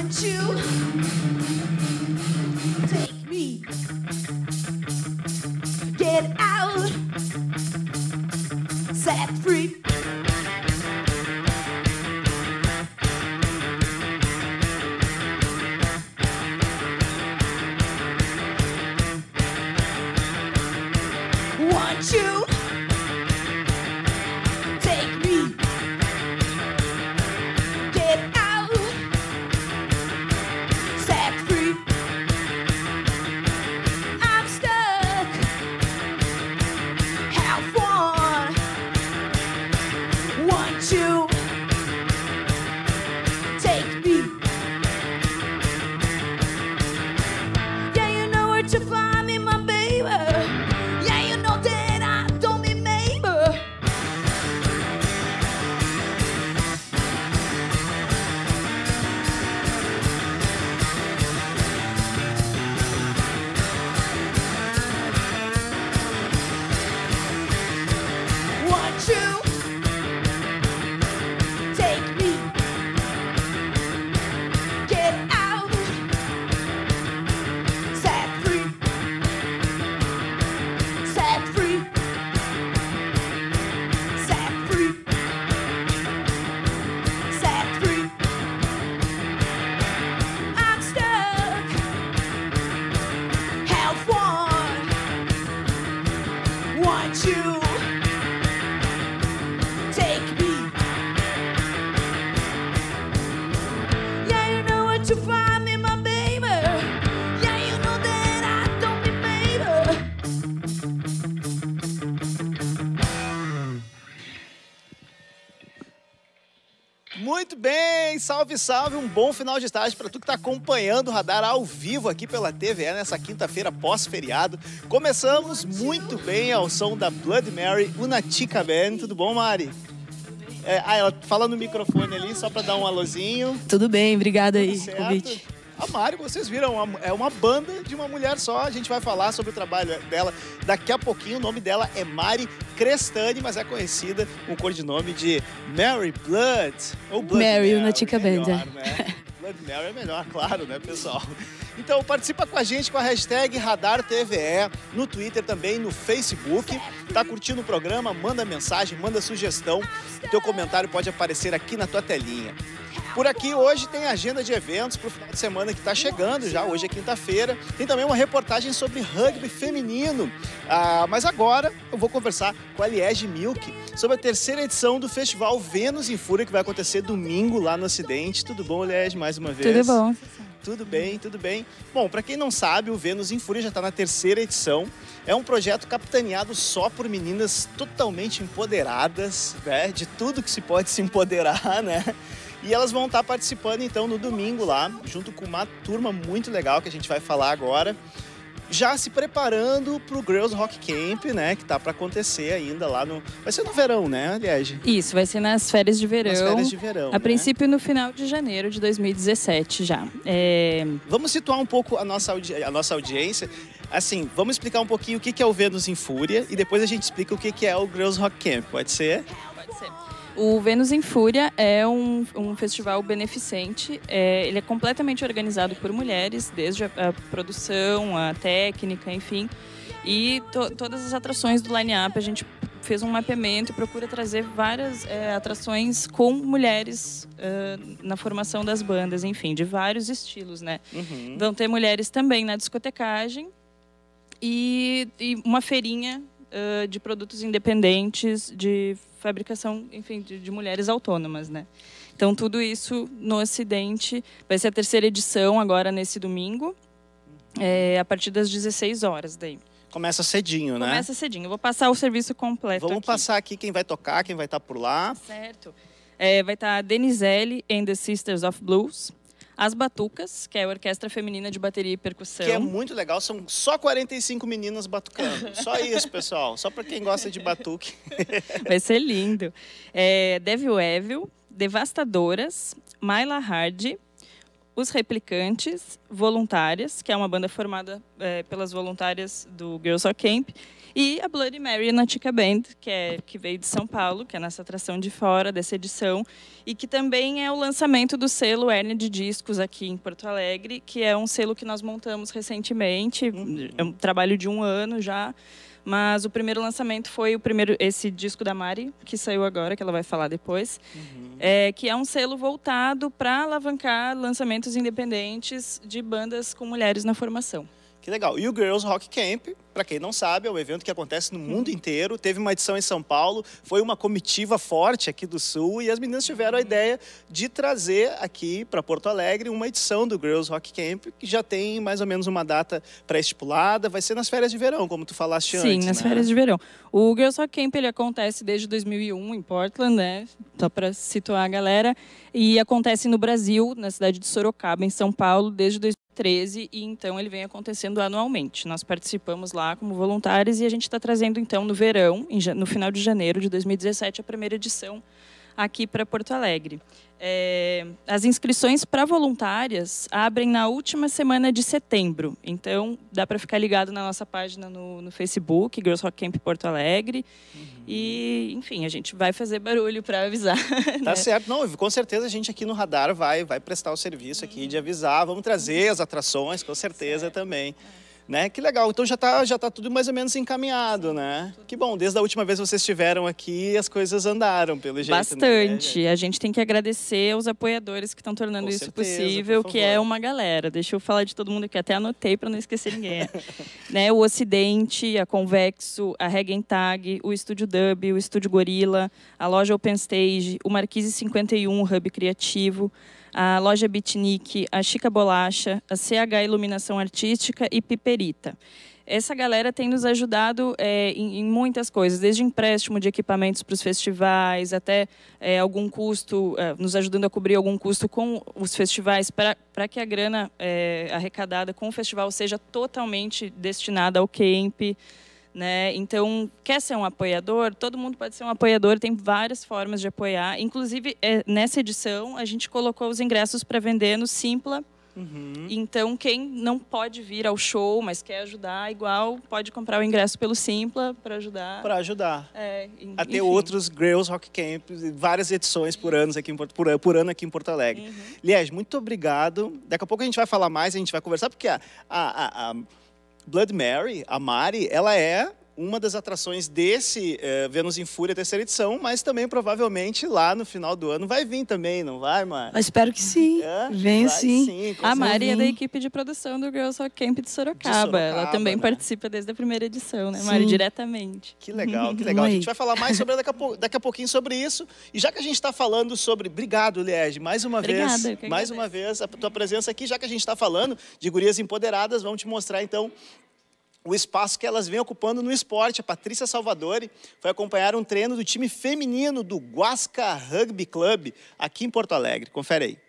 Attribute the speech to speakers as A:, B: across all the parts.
A: Want you, take me, get out, set free. Want you, take me, get out, set free. I'm stuck, have fun. Want you, take me. Yeah, you know where to find me, my baby. Yeah, you know that I don't mean maybe. Want you, take me, get out, set free, set free, set free, set free. I'm stuck, have fun. Want you, take me. Yeah, you know where to find me, my baby. Yeah, you know that I don't mean maybe.
B: Muito bem, salve, salve, um bom final de tarde para tu que está acompanhando o Radar ao vivo aqui pela TVE nessa quinta-feira pós-feriado. Começamos muito bem ao som da Blood Mary, Una Chica Band. Tudo bom, Mari? Ela fala no microfone ali só para dar um alôzinho.
C: Tudo bem, obrigada aí,
B: Certo.
C: convite.
B: A Mari, vocês viram, é uma banda de uma mulher só. A gente vai falar sobre o trabalho dela daqui a pouquinho. O nome dela é Mari Crestani, mas é conhecida com o codinome de Mary Blood. Ou Blood
C: Mary,
B: Mary,
C: Una Chica
B: melhor,
C: Band,
B: né? Blood Mary é melhor, claro, né, pessoal? Então participa com a gente com a hashtag RadarTVE, no Twitter também, no Facebook. Tá curtindo o programa? Manda mensagem, manda sugestão. Teu comentário pode aparecer aqui na tua telinha. Por aqui hoje tem agenda de eventos para o final de semana que está chegando já, hoje é quinta-feira. Tem também uma reportagem sobre rugby feminino. Mas agora eu vou conversar com a Liege Milk sobre a terceira edição do Festival Vênus em Fúria, que vai acontecer domingo lá no Ocidente. Tudo bom, Liege, mais uma vez?
C: Tudo bom.
B: Tudo bem, tudo bem. Bom, para quem não sabe, o Vênus em Fúria já está na terceira edição. É um projeto capitaneado só por meninas totalmente empoderadas, né? De tudo que se pode se empoderar, né? E elas vão estar participando, então, no domingo lá, junto com uma turma muito legal que a gente vai falar agora. Já se preparando para o Girls Rock Camp, né? Que tá para acontecer ainda lá no... Vai ser no verão, né, Liege?
C: Isso, vai ser nas férias de verão.
B: Nas férias de verão,
C: A
B: né?
C: princípio no final de janeiro de 2017 já.
B: Vamos situar um pouco a nossa audiência. Assim, vamos explicar um pouquinho o que é o Vênus em Fúria e depois a gente explica o que é o Girls Rock Camp. Pode ser?
C: Pode ser. O Vênus em Fúria é um festival beneficente. Ele é completamente organizado por mulheres, desde a produção, a técnica, enfim. E todas as atrações do line-up, a gente fez um mapeamento e procura trazer várias atrações com mulheres na formação das bandas, enfim, de vários estilos, né?
B: Uhum.
C: Vão ter mulheres também na discotecagem e uma feirinha de produtos independentes, de fabricação, enfim, de mulheres autônomas, né? Então, tudo isso no Ocidente. Vai ser a terceira edição agora, nesse domingo, a partir das 16 horas daí.
B: Começa cedinho, né?
C: Começa cedinho. Eu vou passar o serviço completo
B: Vamos
C: aqui.
B: passar aqui quem vai tocar, quem vai estar por lá.
C: Certo. Vai estar a Denizelle and the Sisters of Blues. As Batucas, que é a orquestra feminina de bateria e percussão.
B: Que é muito legal, são só 45 meninas batucando. Só isso, pessoal. Só para quem gosta de batuque.
C: Vai ser lindo. Devil Evil, Devastadoras, Myla Hardy, Os Replicantes, Voluntárias, que é uma banda formada pelas voluntárias do Girls Rock Camp, e a Bloody Mary Nautica Band, que veio de São Paulo, que é a nossa atração de fora dessa edição, e que também é o lançamento do selo Hérnia de Discos aqui em Porto Alegre, que é um selo que nós montamos recentemente, é um trabalho de 1 ano já, mas o primeiro lançamento foi esse disco da Mari, que saiu agora, que ela vai falar depois, que é um selo voltado para alavancar lançamentos independentes de bandas com mulheres na formação.
B: Que legal. E o Girls Rock Camp, para quem não sabe, é um evento que acontece no mundo inteiro. Teve uma edição em São Paulo, foi uma comitiva forte aqui do Sul e as meninas tiveram a ideia de trazer aqui para Porto Alegre uma edição do Girls Rock Camp, que já tem mais ou menos uma data pré-estipulada. Vai ser nas férias de verão, como tu falaste antes.
C: Sim, nas férias de verão. O Girls Rock Camp ele acontece desde 2001 em Portland, né? Só para situar a galera. E acontece no Brasil, na cidade de Sorocaba, em São Paulo, desde 2013, e então ele vem acontecendo anualmente. Nós participamos lá como voluntários e a gente está trazendo então no verão, no final de janeiro de 2017, a primeira edição aqui para Porto Alegre. As inscrições para voluntárias abrem na última semana de setembro, então dá para ficar ligado na nossa página no Facebook, Girls Rock Camp Porto Alegre, e enfim, a gente vai fazer barulho para avisar.
B: Tá
C: né?
B: certo, não, com certeza a gente aqui no Radar vai prestar o serviço aqui de avisar, vamos trazer as atrações, com certeza também. Né? Que legal, então já tá tudo mais ou menos encaminhado, né? Que bom, desde a última vez que vocês estiveram aqui, as coisas andaram, pelo jeito.
C: Bastante.
B: Né?
C: A gente tem que agradecer aos apoiadores que estão tornando
B: Com
C: isso
B: certeza,
C: possível, que é uma galera. Deixa eu falar de todo mundo aqui, até anotei para não esquecer ninguém. Né? O Ocidente, a Convexo, a Reg Tag, o Estúdio Dub, o Estúdio Gorila, a loja Open Stage, o Marquise 51, Hub Criativo, a loja Beatnik, a Chica Bolacha, a CH Iluminação Artística e Piperita. Essa galera tem nos ajudado em muitas coisas, desde empréstimo de equipamentos para os festivais, até algum custo, nos ajudando a cobrir algum custo com os festivais, para que a grana arrecadada com o festival seja totalmente destinada ao camp. Né? Então, quer ser um apoiador? Todo mundo pode ser um apoiador, tem várias formas de apoiar. Inclusive, nessa edição, a gente colocou os ingressos para vender no Simpla. Então, quem não pode vir ao show, mas quer ajudar, igual, pode comprar o ingresso pelo Simpla para ajudar.
B: Para ajudar. A ter
C: enfim.
B: outros Girls Rock Camp, várias edições por ano aqui em Porto Alegre. Liege, muito obrigado. Daqui a pouco a gente vai falar mais, a gente vai conversar, porque a Bloody Mary, a Mari, ela é uma das atrações desse Vênus em Fúria, terceira edição, mas também provavelmente lá no final do ano vai vir também, não vai, Mari?
D: Eu espero que sim. Vem sim.
C: A Mari é da equipe de produção do Girls Rock Camp de Sorocaba. Ela também participa desde a primeira edição, né, Mari? Diretamente.
B: Que legal, que legal. A gente vai falar mais sobre daqui a pouquinho sobre isso. E já que a gente está falando sobre... Obrigado, Liege, mais uma vez a tua presença aqui. Já que a gente está falando de gurias empoderadas, vamos te mostrar então o espaço que elas vêm ocupando no esporte. A Patrícia Salvadori foi acompanhar um treino do time feminino do Guasca Rugby Club aqui em Porto Alegre. Confere aí.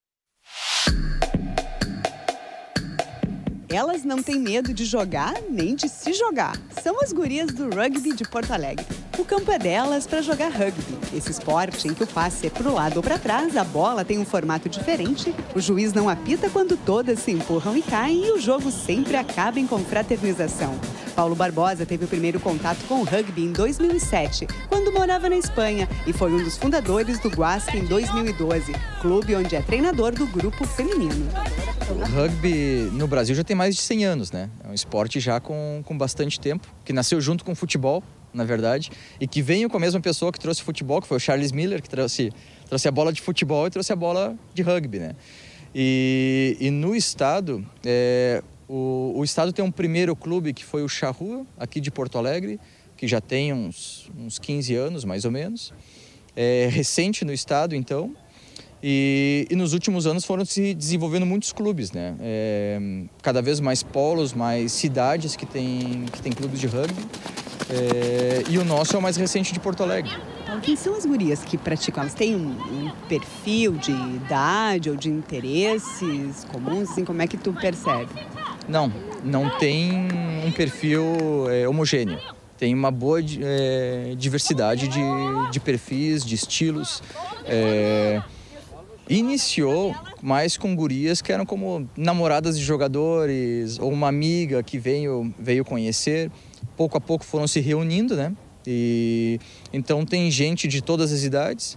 D: Elas não têm medo de jogar nem de se jogar. São as gurias do rugby de Porto Alegre. O campo é delas para jogar rugby. Esse esporte em que o passe é para o lado ou para trás, a bola tem um formato diferente, o juiz não apita quando todas se empurram e caem e o jogo sempre acaba em confraternização. Paulo Barbosa teve o primeiro contato com o rugby em 2007, quando morava na Espanha, e foi um dos fundadores do Guasca em 2012, clube onde é treinador do grupo feminino.
E: O rugby no Brasil já tem mais de 100 anos, né? É um esporte já com bastante tempo, que nasceu junto com o futebol, na verdade, e que veio com a mesma pessoa que trouxe o futebol, que foi o Charles Miller, que trouxe a bola de futebol e trouxe a bola de rugby, né? E no estado, o estado tem um primeiro clube que foi o Charrua, aqui de Porto Alegre, que já tem uns 15 anos, mais ou menos. É recente no estado, então. E nos últimos anos foram se desenvolvendo muitos clubes, né? Cada vez mais polos, mais cidades que tem clubes de rugby. E o nosso é o mais recente de Porto Alegre.
D: Quem são as gurias que praticam? Elas têm um perfil de idade ou de interesses comuns? Assim, como é que tu percebe? Não tem um perfil homogêneo. Tem uma boa diversidade de perfis, de estilos.
E: Iniciou mais com gurias que eram como namoradas de jogadores ou uma amiga que veio conhecer. Pouco a pouco foram se reunindo, né? E então tem gente de todas as idades.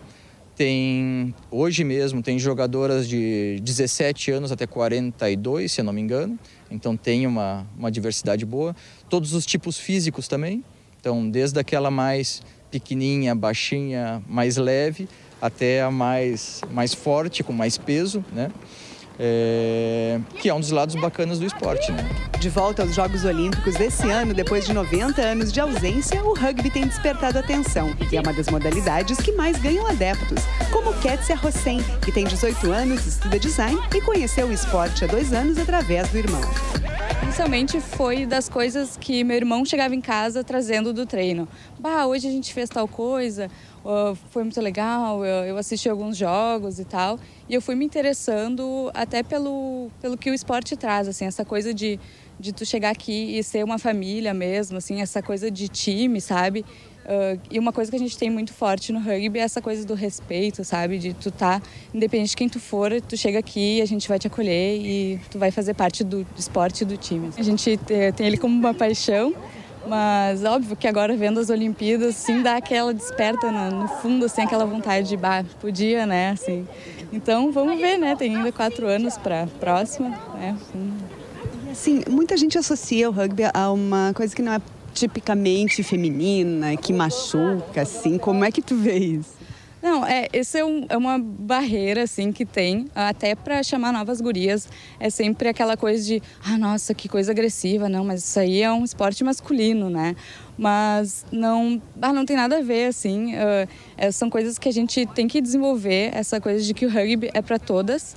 E: Hoje mesmo tem jogadoras de 17 anos até 42, se eu não me engano. Então tem uma diversidade boa. Todos os tipos físicos também. Então desde aquela mais pequenininha, baixinha, mais leve, até a mais forte, com mais peso, né? Que é um dos lados bacanas do esporte, né?
D: De volta aos Jogos Olímpicos desse ano, depois de 90 anos de ausência, o rugby tem despertado atenção e é uma das modalidades que mais ganham adeptos, como Kétsia Rossem, que tem 18 anos, estuda design e conheceu o esporte há 2 anos através do irmão.
C: Inicialmente foi das coisas que meu irmão chegava em casa trazendo do treino. Hoje a gente fez tal coisa, foi muito legal, eu assisti alguns jogos e tal. E eu fui me interessando até pelo que o esporte traz, assim, essa coisa de tu chegar aqui e ser uma família mesmo, assim, essa coisa de time, sabe? E uma coisa que a gente tem muito forte no rugby é essa coisa do respeito, sabe? De tu tá, independente de quem tu for, tu chega aqui, a gente vai te acolher e tu vai fazer parte do esporte e do time. A gente tem ele como uma paixão, mas óbvio que agora vendo as Olimpíadas, assim, dá aquela desperta no fundo, assim, aquela vontade de, podia, né, assim. Então vamos ver, né? Tem ainda 4 anos para próxima, né?
D: Sim, muita gente associa o rugby a uma coisa que não é tipicamente feminina, que machuca, assim. Como é que tu vê isso?
C: Não, esse é uma barreira, assim, que tem, até para chamar novas gurias. É sempre aquela coisa de, nossa, que coisa agressiva. Não, mas isso aí é um esporte masculino, né? Mas não tem nada a ver, assim. São coisas que a gente tem que desenvolver, essa coisa de que o rugby é para todas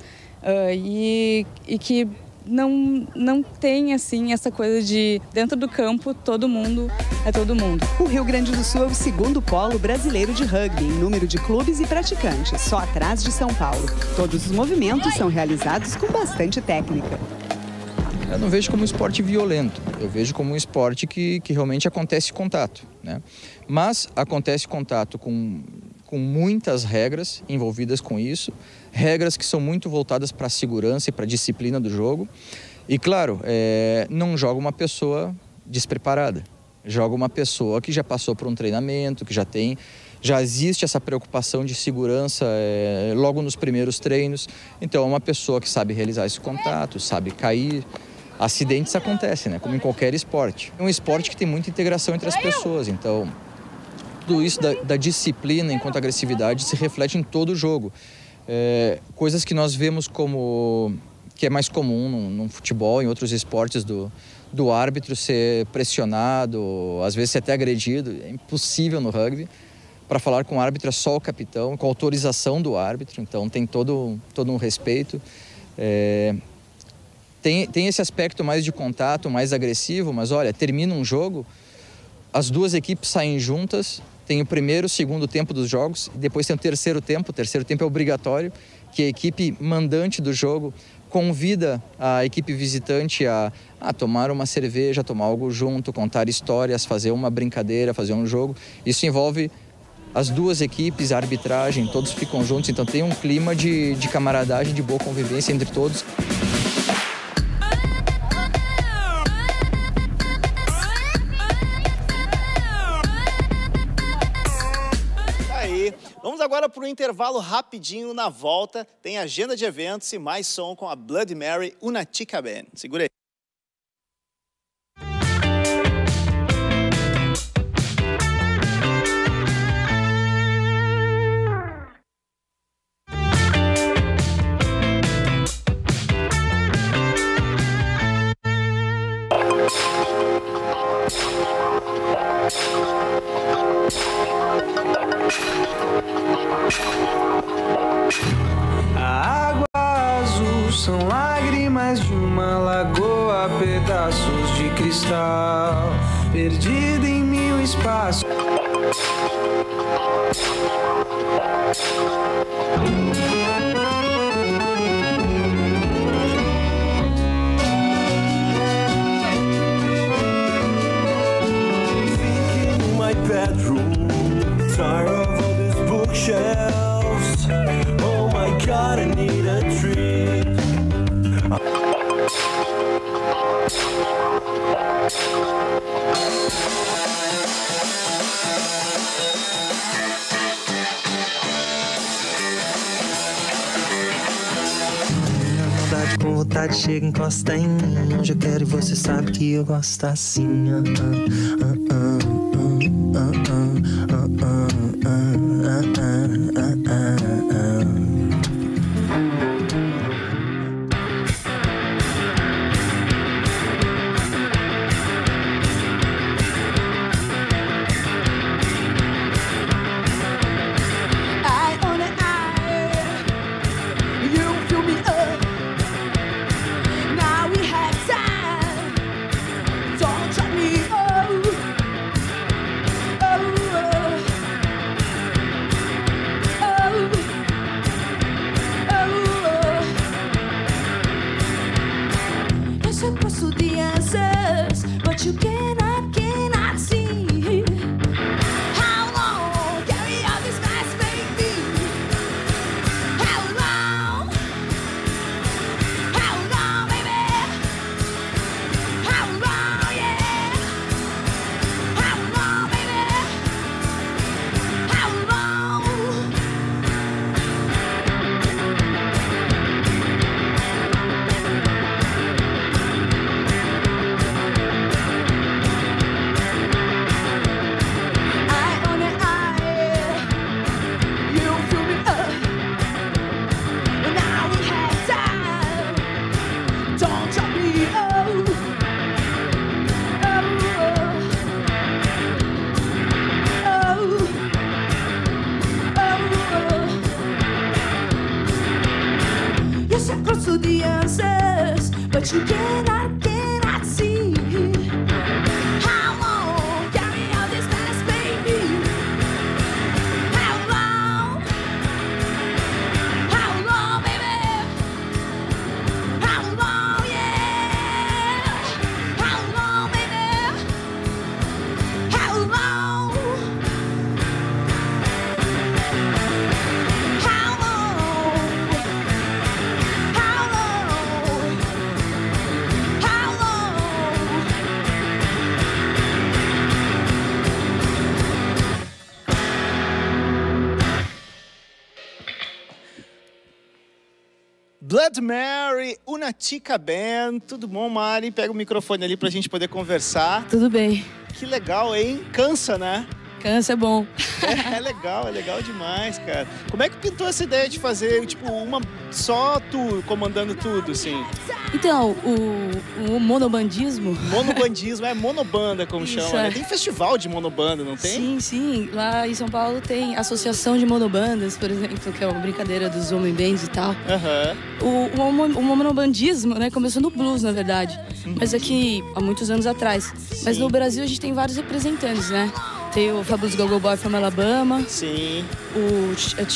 C: e que não tem, assim, essa coisa de dentro do campo todo mundo é todo mundo.
D: O Rio Grande do Sul é o 2º polo brasileiro de rugby em número de clubes e praticantes, só atrás de São Paulo. Todos os movimentos são realizados com bastante técnica.
E: Eu não vejo como um esporte violento, eu vejo como um esporte que realmente acontece contato, né? Mas acontece contato com muitas regras envolvidas com isso, regras que são muito voltadas para a segurança e para a disciplina do jogo. E claro, não joga uma pessoa despreparada, joga uma pessoa que já passou por um treinamento, que já existe essa preocupação de segurança logo nos primeiros treinos. Então é uma pessoa que sabe realizar esse contato, sabe cair. Acidentes acontecem, né? Como em qualquer esporte. É um esporte que tem muita integração entre as pessoas, então tudo isso da disciplina enquanto agressividade se reflete em todo o jogo. Coisas que nós vemos que é mais comum no futebol, em outros esportes, do árbitro ser pressionado, às vezes ser até agredido, é impossível no rugby. Para falar com o árbitro é só o capitão, com autorização do árbitro, então tem todo um respeito. Tem esse aspecto mais de contato, mais agressivo, mas olha, termina um jogo, as duas equipes saem juntas, tem o primeiro e o segundo tempo dos jogos, e depois tem o terceiro tempo. O terceiro tempo é obrigatório, que a equipe mandante do jogo convida a equipe visitante a tomar uma cerveja, tomar algo junto, contar histórias, fazer uma brincadeira, fazer um jogo. Isso envolve as duas equipes, a arbitragem, todos ficam juntos, então tem um clima de camaradagem, de boa convivência entre todos.
B: Vamos agora para o intervalo rapidinho. Na volta tem agenda de eventos e mais som com a Bloody Mary Una Chica Band. Segura aí.
F: A água azul são lágrimas de uma lagoa, pedaços de cristal, perdida em mil espaços.
G: Bedroom, tired of all these bookshelves. Oh my God.
F: vontade, chega, encosta em mim. Hoje eu quero e você sabe que eu gosto assim.
A: You cannot see how long carry out this past, baby. How long, baby? How long, yeah? How long, baby? How long? How
B: Blood Mary, Una Chica Band. Tudo bom, Mari? Pega o microfone ali pra gente poder conversar.
C: Tudo bem.
B: Que legal, hein? Cansa, né?
C: Cansa é bom.
B: É legal demais, cara. Como é que pintou essa ideia de fazer, tipo, uma só tu comandando tudo, assim?
C: Então, o monobandismo...
B: Monobandismo, é monobanda, como
C: Isso,
B: chama, né?
C: é.
B: Tem festival de monobanda, não tem?
C: Sim. Lá em São Paulo tem associação de monobandas, por exemplo, que é uma brincadeira dos homem bands e tal.
B: Aham.
C: O monobandismo, né, começou no blues, na verdade. Mas aqui, há muitos anos atrás. Mas
B: Sim.
C: no Brasil a gente tem vários representantes, né? Tem o Fabulous Go-Go Boy from Alabama,
B: Sim.
C: o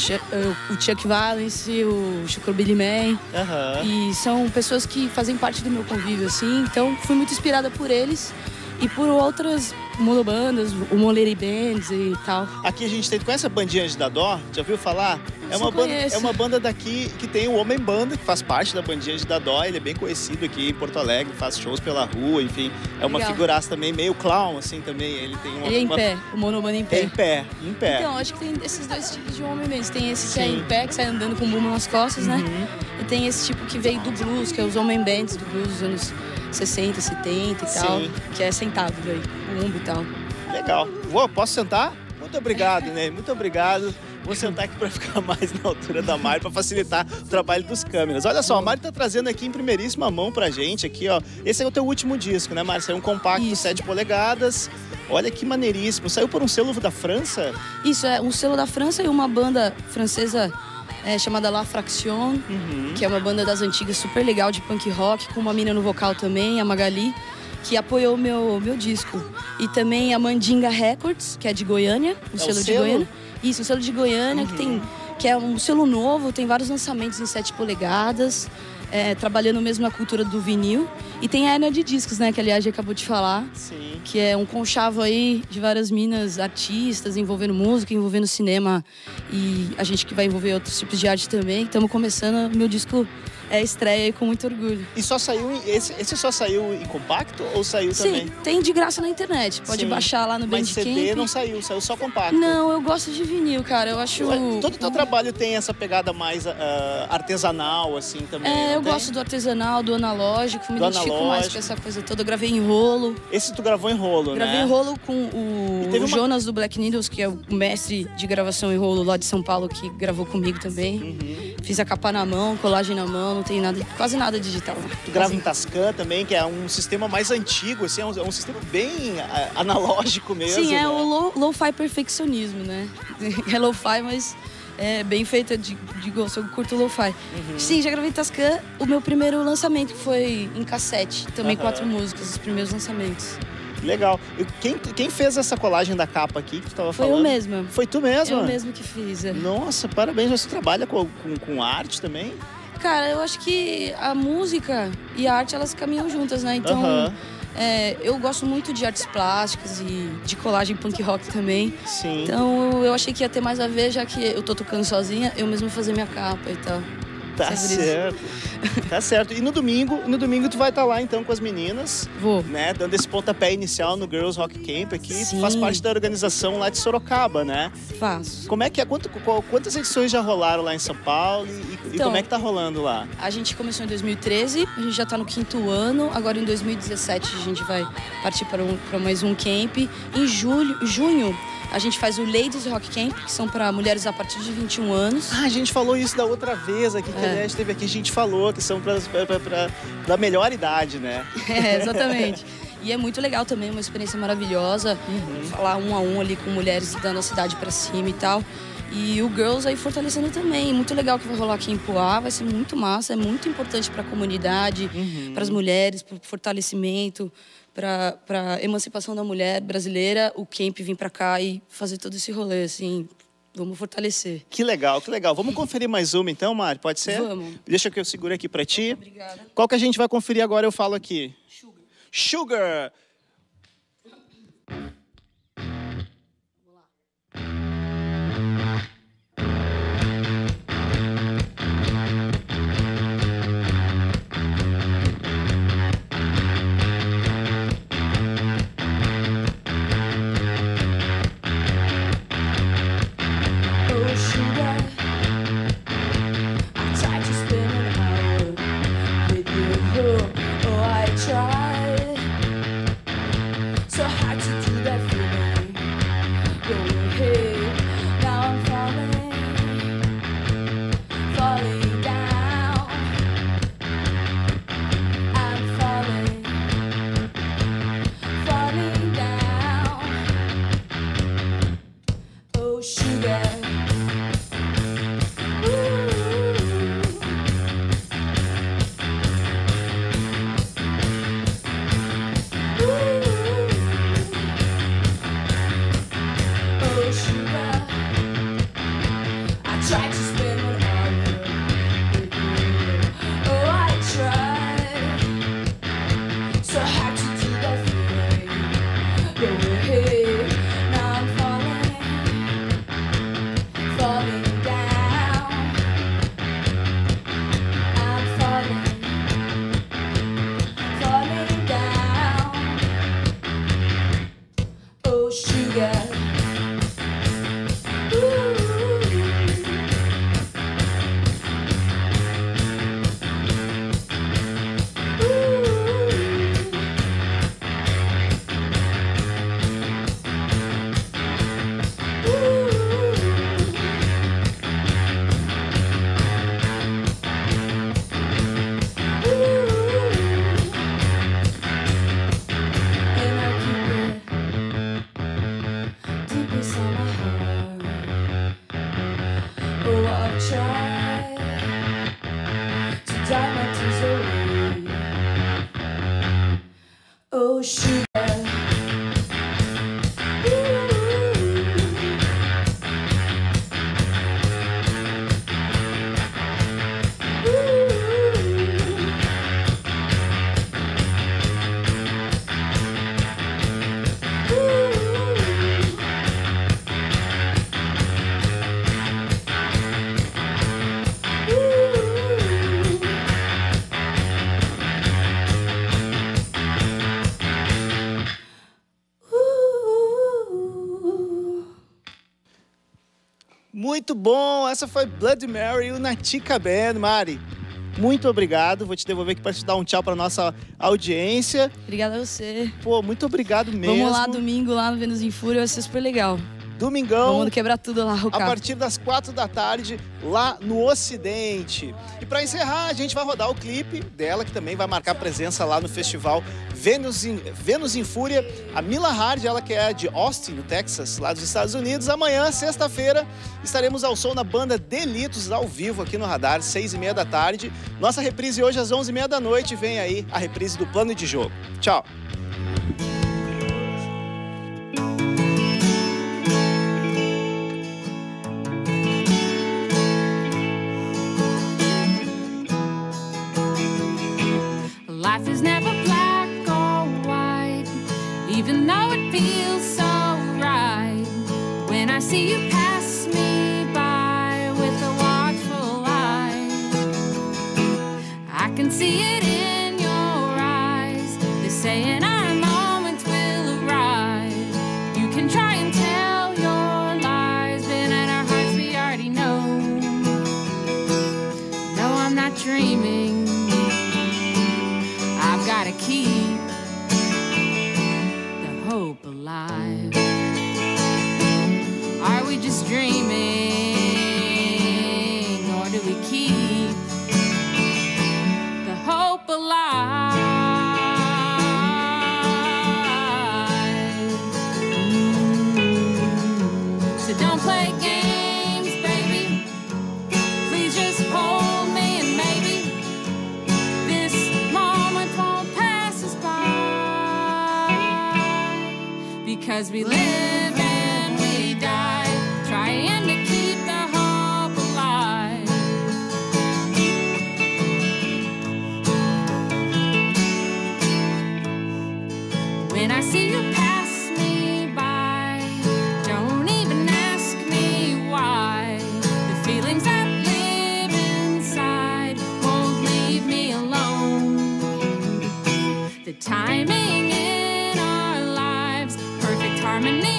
C: Chuck Valence, o Chico Billy Man.
B: Aham.
C: E são pessoas que fazem parte do meu convívio, assim. Então, fui muito inspirada por eles e por outras monobandas, o Monlady Bands e tal.
B: Aqui a gente tem... Conhece a bandinha de Dadó? Já ouviu falar?
C: Conheço.
B: É uma banda daqui que tem o Homem Banda, que faz parte da bandinha de Dadó. Ele é bem conhecido aqui em Porto Alegre, faz shows pela rua, enfim. É uma
C: Legal.
B: figuraça também, meio clown, assim, também. Ele tem uma...
C: Ele é em pé, o monobanda em pé.
B: Em pé.
C: Então, acho que tem esses dois tipos de homem mesmo. Tem esse que é
B: Sim.
C: em pé, que sai andando com bumbum nas costas, né?
B: Uhum.
C: E tem esse tipo que veio do blues, que é os homem bands do blues dos anos 60, 70 e tal.
B: Sim.
C: Que é sentado daí, o ombro e tal.
B: Legal. Posso sentar? Muito obrigado, né? Muito obrigado. Vou sentar aqui para ficar mais na altura da Mari, para facilitar o trabalho dos câmeras. Olha só, a Mari tá trazendo aqui em primeiríssima mão pra gente aqui, ó. Esse é o teu último disco, né, Mari? Saiu um compacto
C: Isso.
B: 7 polegadas. Olha que maneiríssimo. Saiu por um selo da França?
C: Isso, é um selo da França e uma banda francesa chamada La Fraction, que é uma banda das antigas super legal de punk rock, com uma mina no vocal também, a Magali, que apoiou o meu disco. E também a Mandinga Records, que é de Goiânia, o selo de
B: selo?
C: Goiânia. Isso, o selo de Goiânia, que é um selo novo, tem vários lançamentos em 7 polegadas, trabalhando mesmo na cultura do vinil. E tem a Hernia de Discos, né, que aliás já acabou de falar.
B: Sim.
C: Que é um conchavo aí de várias minas artistas, envolvendo música, envolvendo cinema. E a gente que vai envolver outros tipos de arte também. Estamos começando, meu disco
G: é a estreia e com muito orgulho.
B: E só saiu, esse só saiu em compacto ou saiu também?
G: Sim, tem de graça na internet. Pode
B: Sim.
G: baixar lá no
B: Mas
G: Bandcamp.
B: CD não saiu só compacto.
G: Não, eu gosto de vinil, cara. Eu acho...
B: Todo o teu trabalho tem essa pegada mais artesanal, assim, também, não
G: eu
B: tem?
G: gosto do artesanal, do analógico. Me
B: Do
G: identifico mais
B: analógico.
G: com essa coisa toda. Eu gravei em rolo.
B: Esse tu gravou em rolo,
G: Gravei
B: né?
G: em rolo com o
B: teve uma-
G: Jonas do Black Needles, que é o mestre de gravação em rolo lá de São Paulo, que gravou comigo também.
B: Uhum.
G: Fiz a capa na mão, colagem na mão, não tem nada, quase nada digital.
B: Tu grava em Tascam também, que é um sistema mais antigo, assim, é um sistema bem analógico mesmo.
G: Sim, é
B: né?
G: o lo-fi perfeccionismo, né? É lo-fi, mas é bem feita de gosto. Eu curto lo-fi.
B: Uhum.
G: Sim, já gravei em Tascam. O meu primeiro lançamento foi em cassete. Também 4 músicas, os primeiros lançamentos.
B: Legal. E quem fez essa colagem da capa aqui que tu tava
G: Foi
B: falando?
G: eu mesma.
B: Foi tu mesma?
G: Eu mesmo que fiz. É.
B: Nossa, parabéns. Você trabalha com arte também?
G: Cara, eu acho que a música e a arte, elas caminham juntas, né? Então,
B: Aham.
G: eu gosto muito de artes plásticas e de colagem punk rock também.
B: Sim.
G: Então, eu achei que ia ter mais a ver, já que eu tô tocando sozinha, eu mesmo fazer minha capa e tal.
B: Tá
G: sobre isso.
B: certo. Tá certo. E no domingo tu vai estar lá então com as meninas,
G: Vou.
B: né? Dando esse pontapé inicial no Girls Rock Camp aqui. Tu
G: Sim.
B: faz parte da organização lá de Sorocaba, né?
G: Faço.
B: Como é que é? Quantas edições já rolaram lá em São Paulo e
G: Então,
B: como é que tá rolando lá?
G: A gente começou em 2013, a gente já tá no 5º ano. Agora em 2017 a gente vai partir para mais um camp. Em junho, a gente faz o Ladies Rock Camp, que são para mulheres a partir de 21 anos.
B: Ah, a gente falou isso da outra vez aqui, que aliás esteve aqui, a gente falou que são da melhor idade, né?
G: Exatamente. E é muito legal também, uma experiência maravilhosa. Falar 1 a 1 ali com mulheres da nossa idade pra cima e tal. E o Girls aí fortalecendo também. Muito legal que vai rolar aqui em Poá, vai ser muito massa. É muito importante pra comunidade, para as mulheres, pro fortalecimento, pra emancipação da mulher brasileira. O camp vir pra cá e fazer todo esse rolê, assim. Vamos fortalecer.
B: Que legal, que legal. Vamos conferir mais uma então, Mari? Pode ser?
G: Vamos.
B: Deixa que eu segure aqui pra ti.
G: Obrigada.
B: Qual que a gente vai conferir agora? Eu falo aqui. Sugar.
A: Oh, sugar, I tried to spend an hour with you. Oh, I tried so hard to do that feeling. Going ahead, now I'm falling down. I'm falling down. Oh, sugar. Oh, sugar, I tried to spend an hour with you. Oh, I tried so hard to do that feeling. Go ahead, now I'm falling down. I'm falling down. Oh, sugar. And I keep it deep inside my heart. Oh, I've tried to dry my tears away. Oh, sugar.
B: Muito bom. Essa foi Bloody Mary e o Natica Band. Mari, muito obrigado. Vou te devolver aqui para te dar um tchau para nossa audiência.
G: Obrigada a você.
B: Pô, muito obrigado mesmo.
G: Vamos lá domingo, lá no Vênus em Fúria, vai ser super legal.
B: Domingão.
G: Vamos quebrar tudo lá,
B: a partir das 4 da tarde, lá no Ocidente. E para encerrar, a gente vai rodar o clipe dela, que também vai marcar presença lá no festival Vênus em Fúria. A Mila Hard, ela que é de Austin, no Texas, lá dos Estados Unidos. Amanhã, sexta-feira, estaremos ao som da banda Delitos, ao vivo aqui no Radar, 6h30 da tarde. Nossa reprise hoje às 11h30 da noite. Vem aí a reprise do Plano de Jogo. Tchau.
H: Life is never black or white, even though it feels so right. When I see you pass me by with a watchful eye, I can see it in your eyes. They're saying our moments will arrive. You can try and tell your lies, but in our hearts we already know. No, I'm not dreaming. I've gotta keep the hope alive. Are we just dreaming, or do we keep the hope alive? So don't play games, baby. Please just hold me and maybe this moment won't pass us by, because we live and we die trying to keep the hope alive. When I see you pass me by, don't even ask me why. The feelings that live inside won't leave me alone. The timing in our lives, perfect harmony